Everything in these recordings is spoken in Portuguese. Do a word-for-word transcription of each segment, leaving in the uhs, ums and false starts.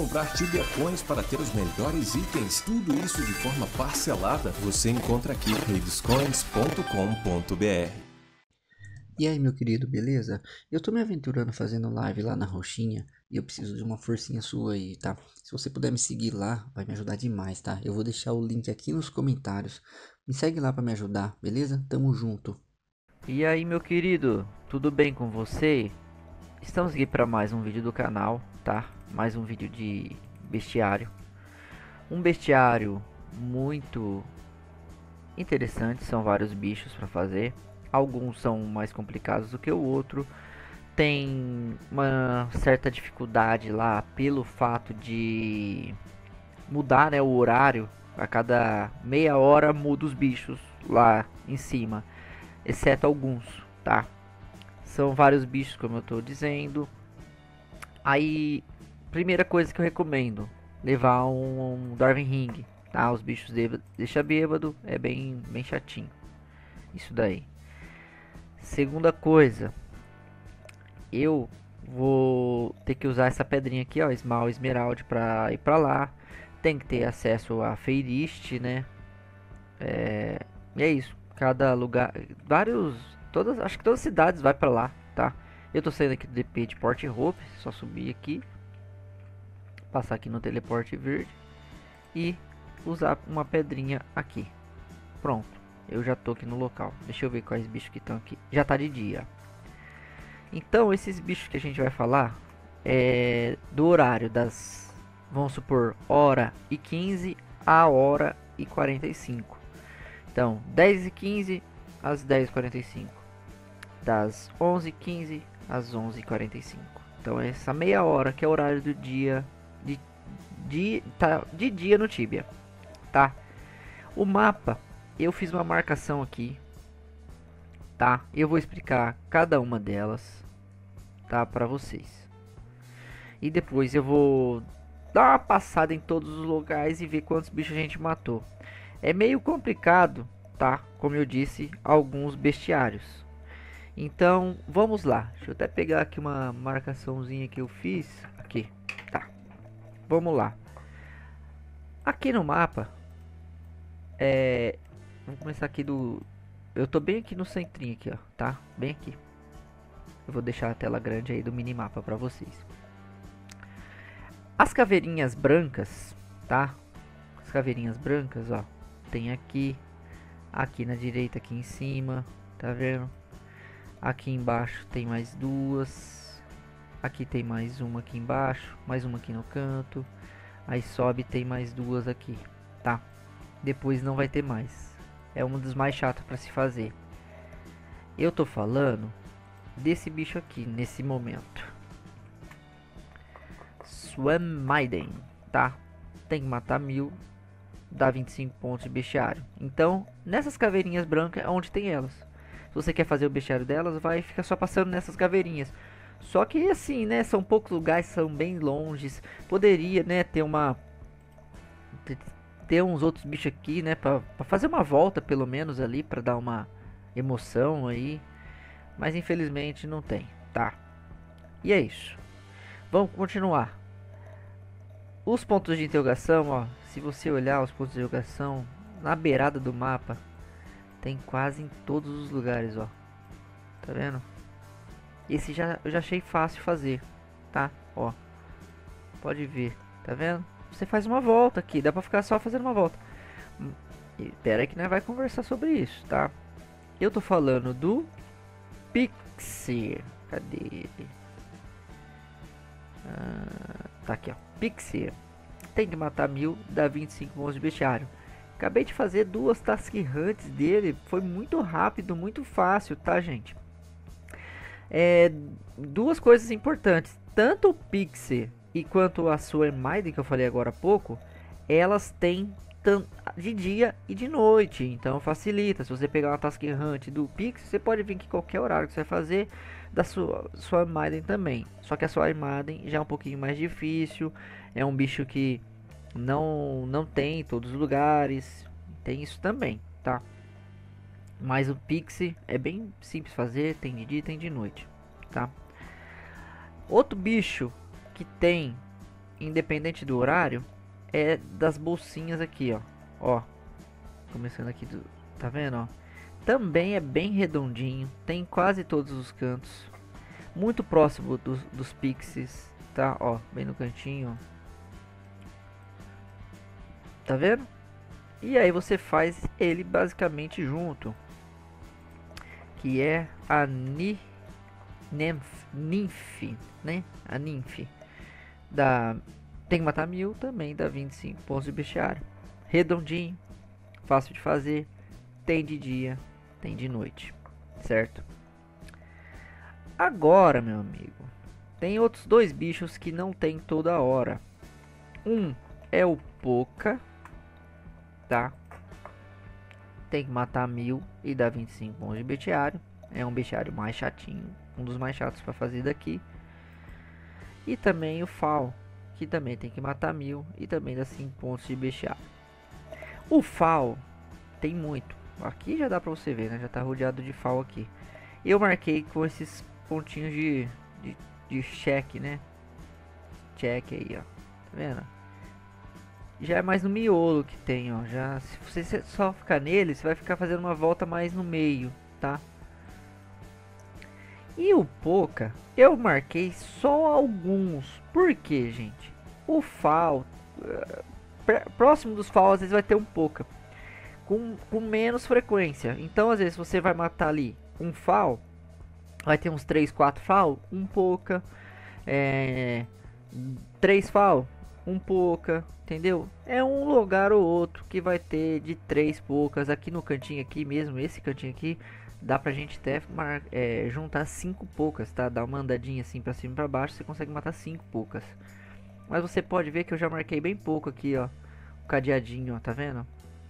comprar Tibia Coins para ter os melhores itens. Tudo isso de forma parcelada você encontra aqui, raves coins ponto com ponto br. E aí, meu querido, beleza? Eu tô me aventurando fazendo live lá na Roxinha e eu preciso de uma forcinha sua aí, tá? Se você puder me seguir lá, vai me ajudar demais, tá? Eu vou deixar o link aqui nos comentários. Me segue lá pra me ajudar, beleza? Tamo junto. E aí, meu querido, tudo bem com você? Estamos aqui para mais um vídeo do canal, tá? Mais um vídeo de bestiário. Um bestiário muito interessante, são vários bichos para fazer. Alguns são mais complicados do que o outro. Tem uma certa dificuldade lá pelo fato de mudar, né, o horário. A cada meia hora muda os bichos lá em cima, exceto alguns, tá? São vários bichos, como eu tô dizendo. Aí, primeira coisa que eu recomendo, levar um, um Dwarven Ring, tá? Os bichos de, deixa bêbado, é bem, bem chatinho. Isso daí. Segunda coisa, eu vou ter que usar essa pedrinha aqui, ó, Small Esmeralda, pra ir pra lá. Tem que ter acesso a Feirist, né? É, e é isso. Cada lugar, vários, todas, acho que todas as cidades vai pra lá, tá? Eu tô saindo aqui do D P de Port Hope, só subir aqui, passar aqui no teleporte verde e usar uma pedrinha aqui. Pronto, eu já tô aqui no local. Deixa eu ver quais bichos que estão aqui. Já tá de dia. Então, esses bichos que a gente vai falar é do horário das, vamos supor, hora e quinze a hora e quarenta e cinco. Então, dez e quinze às dez e quarenta e cinco. Das onze e quinze às onze e quarenta e cinco. Então, essa meia hora que é o horário do dia de, de, tá, de dia no Tibia, tá? O mapa, eu fiz uma marcação aqui, tá? Eu vou explicar cada uma delas, tá, para vocês. E depois eu vou dar uma passada em todos os locais e ver quantos bichos a gente matou. É meio complicado, tá? Como eu disse, alguns bestiários. Então, vamos lá. Deixa eu até pegar aqui uma marcaçãozinha que eu fiz. Aqui, tá. Vamos lá. Aqui no mapa, é... vamos começar aqui do... Eu tô bem aqui no centrinho aqui, ó, tá? Bem aqui. Eu vou deixar a tela grande aí do minimapa pra vocês. As caveirinhas brancas, tá? As caveirinhas brancas, ó. Tem aqui, aqui na direita, aqui em cima, tá vendo? Aqui embaixo tem mais duas. Aqui tem mais uma aqui embaixo, mais uma aqui no canto. Aí sobe, tem mais duas aqui, tá? Depois não vai ter mais. É um dos mais chatos para se fazer. Eu tô falando desse bicho aqui nesse momento. Swan Maiden, tá? Tem que matar mil. Dá vinte e cinco pontos de bestiário. Então, nessas caveirinhas brancas é onde tem elas. Se você quer fazer o bestiário delas, vai ficar só passando nessas caveirinhas. Só que assim, né, são poucos lugares, são bem longes. Poderia, né, ter uma... Ter uns outros bichos aqui, né, pra, pra fazer uma volta pelo menos ali, pra dar uma emoção aí. Mas infelizmente não tem, tá? E é isso. Vamos continuar. Os pontos de interrogação, ó, se você olhar os pontos de interrogação na beirada do mapa, tem quase em todos os lugares, ó. Tá vendo? Esse já, eu já achei fácil fazer, tá? Ó, pode ver, tá vendo? Você faz uma volta aqui, dá pra ficar só fazendo uma volta. Espera aí que nós vai conversar sobre isso, tá? Eu tô falando do Pixie. Cadê ele? Ah, tá aqui, ó. Pixie. Tem que matar mil, dá vinte e cinco pontos de bestiário. Acabei de fazer duas task hunts dele. Foi muito rápido, muito fácil, tá, gente? É, duas coisas importantes. Tanto o Pixie e quanto a Swan Maiden, que eu falei agora há pouco, elas têm de dia e de noite. Então facilita. Se você pegar uma task hunt do Pixie, você pode vir aqui qualquer horário que você vai fazer. Da sua, sua Maiden também. Só que a sua Maiden já é um pouquinho mais difícil. É um bicho que não, não tem em todos os lugares. Tem isso também, tá? Mas o Pixie é bem simples fazer. Tem de dia e tem de noite, tá? Outro bicho que tem independente do horário, é das bolsinhas aqui, ó. Ó, começando aqui do, tá vendo, ó? Também é bem redondinho, tem quase todos os cantos, muito próximo dos, dos pixies, tá? Ó, bem no cantinho, tá vendo? E aí você faz ele basicamente junto, que é a ni, nymph, nymph, né? A nymph da tem que matar mil, também dá vinte e cinco pontos de bestiário, redondinho, fácil de fazer, tem de dia, tem de noite, certo? Agora, meu amigo, tem outros dois bichos que não tem toda hora. Um é o Poca, tá? Tem que matar mil e dá vinte e cinco pontos de bestiário. É um bestiário mais chatinho, um dos mais chatos para fazer daqui. E também o Fal, que também tem que matar mil e também dá cinco pontos de bestiário. O Fal tem muito. Aqui já dá pra você ver, né? Já tá rodeado de Fal aqui. Eu marquei com esses pontinhos de, de, de check, né? Check aí, ó. Tá vendo? Já é mais no miolo que tem, ó. Já, se você só ficar nele, você vai ficar fazendo uma volta mais no meio, tá? E o Poca, eu marquei só alguns. Por quê, gente? O Fal, próximo dos Fal, às vezes vai ter um Poca com, com menos frequência. Então, às vezes, você vai matar ali um Fal, vai ter uns três, quatro Fal, um Poca, é, três Fal, um Poca, entendeu? É um lugar ou outro que vai ter de três Pocas. Aqui no cantinho aqui mesmo, esse cantinho aqui, dá pra gente até mar, é, juntar cinco Pocas, tá? Dá uma andadinha assim pra cima e pra baixo, você consegue matar cinco Pocas. Mas você pode ver que eu já marquei bem pouco aqui, ó. O cadeadinho, ó, tá vendo?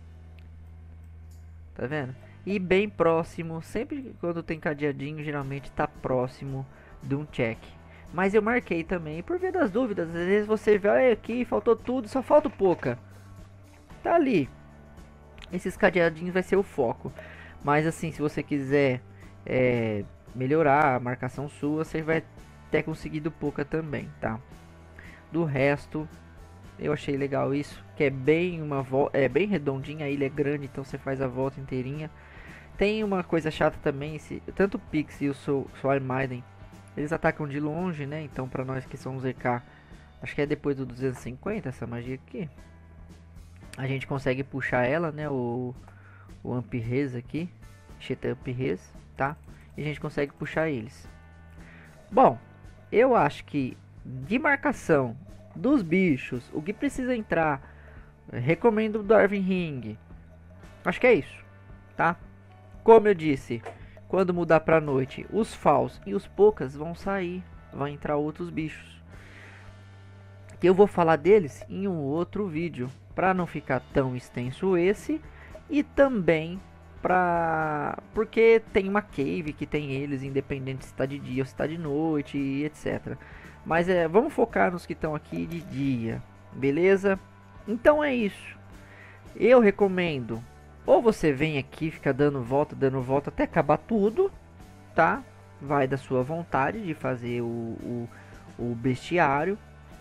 Tá vendo? E bem próximo, sempre quando tem cadeadinho, geralmente tá próximo de um check. Mas eu marquei também, por via das dúvidas. Às vezes você vê, olha aqui, faltou tudo, só falta o Poca. Tá ali. Esses cadeadinhos vai ser o foco. Mas assim, se você quiser é, melhorar a marcação sua, você vai ter conseguido Poca também, tá? Do resto, eu achei legal isso, que é bem uma volta, é bem redondinha, a ilha é grande, então você faz a volta inteirinha. Tem uma coisa chata também, esse, tanto o Pix e o Soul Maiden, eles atacam de longe, né? Então para nós que somos Z K, acho que é depois do duzentos e cinquenta essa magia aqui, a gente consegue puxar ela, né? O, o Ampres aqui, Cheta Ampres, tá? E a gente consegue puxar eles. Bom, eu acho que de marcação dos bichos, o que precisa entrar, recomendo o Dwarven Ring. Acho que é isso, tá? Como eu disse, quando mudar pra noite, os Fals e os Pocas vão sair, vão entrar outros bichos. Que eu vou falar deles em um outro vídeo, para não ficar tão extenso esse, e também pra porque tem uma cave que tem eles, independente se está de dia ou se está de noite, e etcétera. Mas é, vamos focar nos que estão aqui de dia, beleza? Então é isso. Eu recomendo, ou você vem aqui, fica dando volta, dando volta até acabar tudo, tá? Vai da sua vontade de fazer o, o, o bestiário.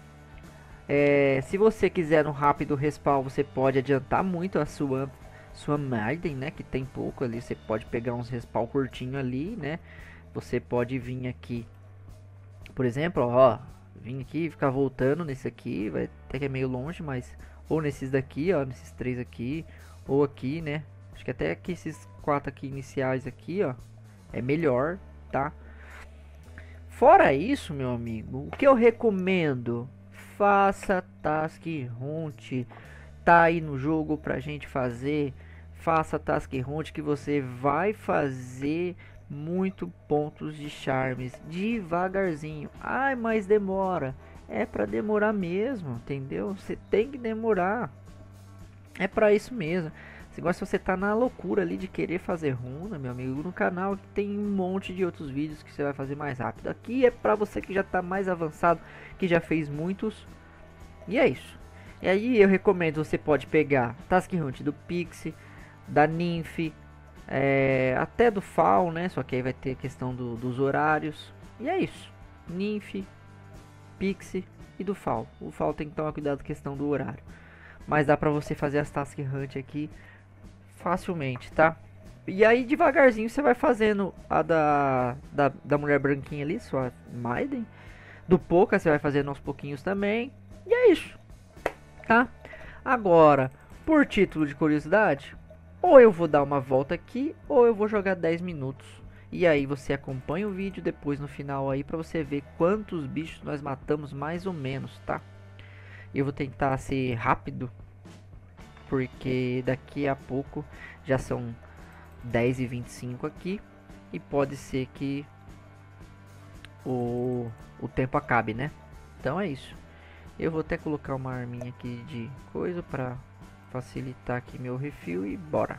É, se você quiser um rápido respawn, você pode adiantar muito a sua sua Maiden, né? Que tem pouco ali, você pode pegar uns respawn curtinho ali, né? Você pode vir aqui, por exemplo, ó, vim aqui, ficar voltando nesse aqui, vai até que é meio longe, mas ou nesses daqui, ó, nesses três aqui, ou aqui, né? Acho que até que esses quatro aqui iniciais aqui, ó, é melhor, tá? Fora isso, meu amigo, o que eu recomendo? Faça Task Hunt, tá aí no jogo pra gente fazer. Faça Task Hunt que você vai fazer muito pontos de charmes devagarzinho. Ai, mas demora. É pra demorar mesmo, entendeu? Você tem que demorar. É pra isso mesmo. Agora, se você tá na loucura ali de querer fazer runa, meu amigo, no canal tem um monte de outros vídeos que você vai fazer mais rápido. Aqui é pra você que já tá mais avançado, que já fez muitos. E é isso. E aí eu recomendo, você pode pegar Task Hunt do Pixie, da Nymph, é, até do Fal, né? Só que aí vai ter a questão do, dos horários. E é isso. Nymph, Pixie, e do fall. O fall tem que tomar cuidado com a questão do horário. Mas dá pra você fazer as task hunt aqui facilmente, tá? E aí devagarzinho você vai fazendo a da, da, da mulher branquinha ali, sua Maiden. Do Poca você vai fazendo aos pouquinhos também. E é isso, tá? Agora, por título de curiosidade, ou eu vou dar uma volta aqui, ou eu vou jogar dez minutos. E aí você acompanha o vídeo depois no final aí pra você ver quantos bichos nós matamos mais ou menos, tá? Eu vou tentar ser rápido, porque daqui a pouco já são dez e vinte e cinco aqui. E pode ser que o, o tempo acabe, né? Então é isso. Eu vou até colocar uma arminha aqui de coisa pra facilitar aqui meu refil e bora.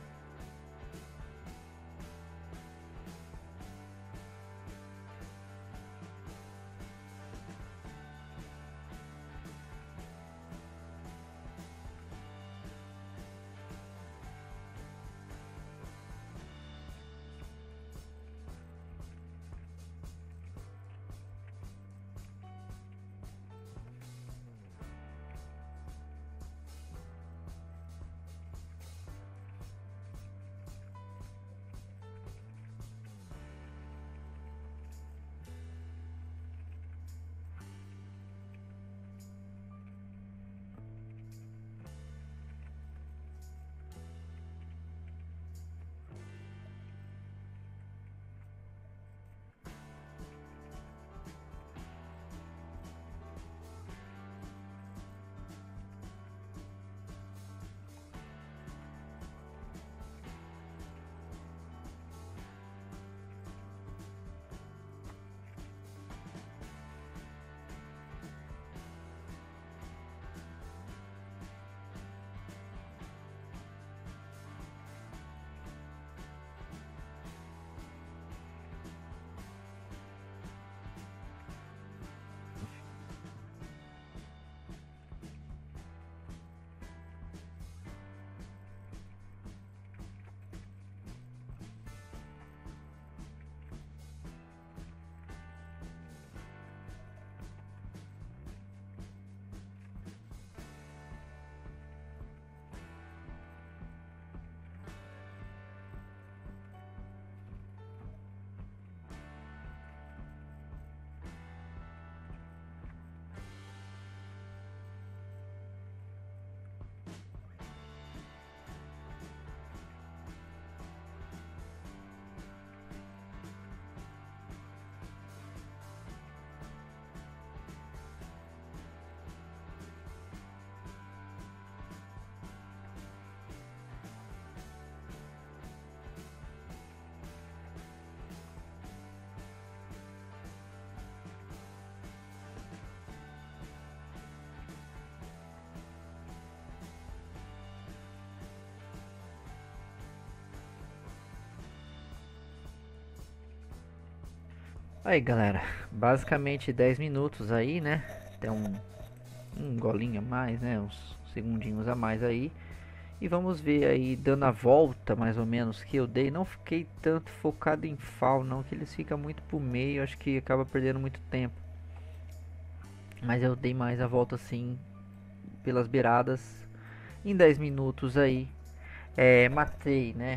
Aí galera, basicamente dez minutos aí, né? Tem um, um golinho a mais, né? Uns segundinhos a mais aí. E vamos ver aí, dando a volta mais ou menos que eu dei. Não fiquei tanto focado em fall não, que eles ficam muito pro meio. Acho que acaba perdendo muito tempo. Mas eu dei mais a volta assim, pelas beiradas. Em dez minutos aí, é, matei, né?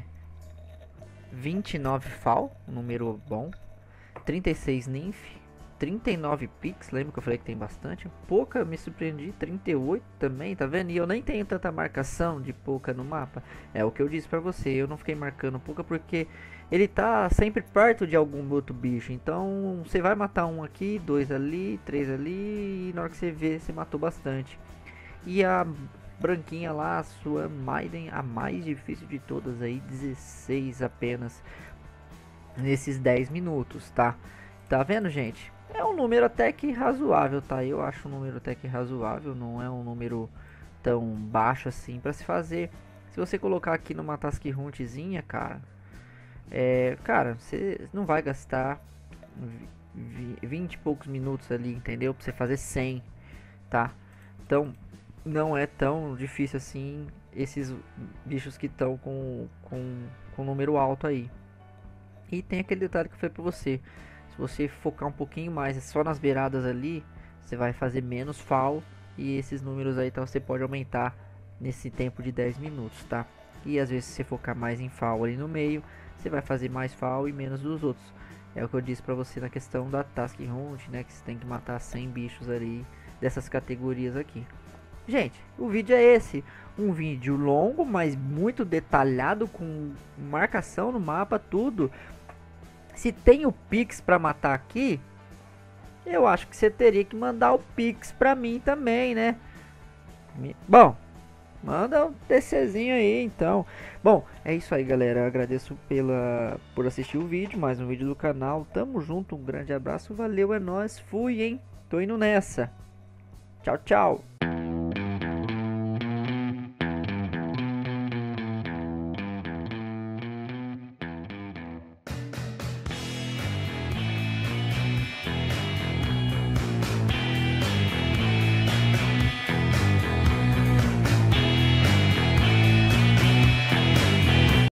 vinte e nove fall, um número bom. trinta e seis Nymph, trinta e nove Pix, lembra que eu falei que tem bastante? Pouca, me surpreendi, trinta e oito também, tá vendo? E eu nem tenho tanta marcação de Pouca no mapa. É o que eu disse pra você, eu não fiquei marcando Pouca porque ele tá sempre perto de algum outro bicho. Então você vai matar um aqui, dois ali, três ali, e na hora que você vê, você matou bastante. E a branquinha lá, a sua Maiden, a mais difícil de todas aí, dezesseis apenas nesses dez minutos, tá? Tá vendo, gente? É um número até que razoável, tá? Eu acho um número até que razoável, não é um número tão baixo assim pra se fazer. Se você colocar aqui numa task huntzinha, cara, é, cara, você não vai gastar vinte e poucos minutos ali, entendeu? Pra você fazer cem, tá? Então, não é tão difícil assim esses bichos que estão com, com, com número alto aí. E tem aquele detalhe que eu falei pra você. Se você focar um pouquinho mais só nas beiradas ali, você vai fazer menos fall. E esses números aí, então, você pode aumentar nesse tempo de dez minutos, tá? E às vezes, se você focar mais em fall ali no meio, você vai fazer mais fall e menos dos outros. É o que eu disse pra você na questão da Task Hunt, né? Que você tem que matar cem bichos ali dessas categorias aqui. Gente, o vídeo é esse. Um vídeo longo, mas muito detalhado, com marcação no mapa, tudo. Se tem o Pix pra matar aqui, eu acho que você teria que mandar o Pix pra mim também, né? Bom, manda um TCzinho aí, então. Bom, é isso aí, galera. Eu agradeço pela, por assistir o vídeo, mais um vídeo do canal. Tamo junto, um grande abraço, valeu, é nóis, fui, hein? Tô indo nessa. Tchau, tchau.